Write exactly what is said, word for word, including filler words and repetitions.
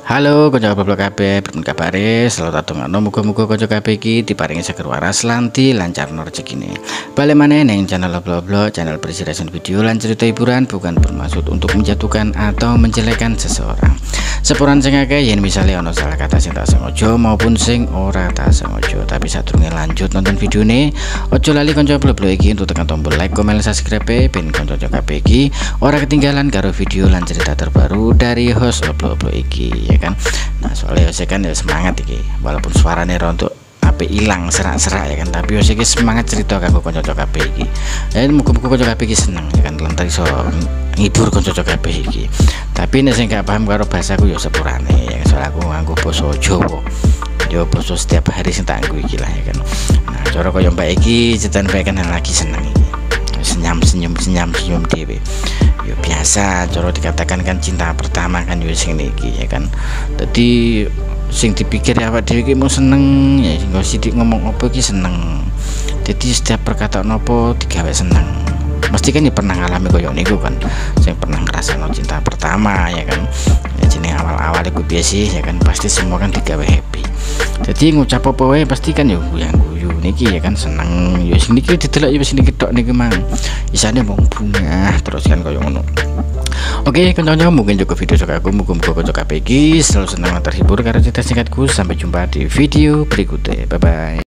Halo kanca goblok kabeh, pripun kabare? Selalu tatungano muga-muga kanca kabeh iki diparingi seger waras lan dilancarno rezekine. Balik maneh ning channel Oblok-oblok, channel berisi reaction video lan cerita hiburan, bukan bermaksud untuk menjatuhkan atau menjelekkan seseorang. Sepuran sing akeh yen misale ana salah kata sing tak sengaja maupun sing ora tak sengaja. Tapi sadurunge lanjut nonton videone, ojo lali kanca Oblok-oblok iki untuk tekan tombol like, komen, subscribe ben kanca kabeh iki ora ketinggalan karo video lan cerita terbaru dari host Oblok-oblok iki. Ya kan, nah soalnya saya kan ya semangat iki walaupun suaranya rontok apa hilang serak-serak ya kan, tapi saya semangat cerita kanggo kanca kabeh iki. Ya muga-muga kanca kabeh iki seneng ya kan, lan iso ngibur kanca kabeh iki. Tapi nek sing gak paham karo bahasaku ya sepurane ya, soal aku nganggo basa Jawa. Yo basa setiap hari sing tak nganggo iki lah ya kan. Nah, cara koyo mbak iki cetan bae kan lagi seneng iki. Senyum senyum senyum senyum dewe. Ya biasa cara dikatakan kan cinta pertama kan yo sing niki ya kan. Dadi sing dipikir awak dhewe iki mau seneng ya sing sithik ngomong apa iki seneng. Jadi setiap perkataan apa digawe seneng. Mesti kan ya pernah ngalami koyo niku kan. Sing pernah ngrasakno cinta pertama ya kan. Ya jeneng awal-awal iku biasa ya kan, pasti semua kan digawe happy. Jadi ngucap apa wae pasti kan yo yang guyu niki ya kan, seneng yo sing niki didelok yo sing niki tok niki mang. Isane mung bunga terus kan koyo ngono. Oke, kanca-kanca mungkin juga video suka aku, muga-muga kanca kabeh iki selalu senang dan terhibur karena cerita singkatku. Sampai jumpa di video berikutnya. Bye bye.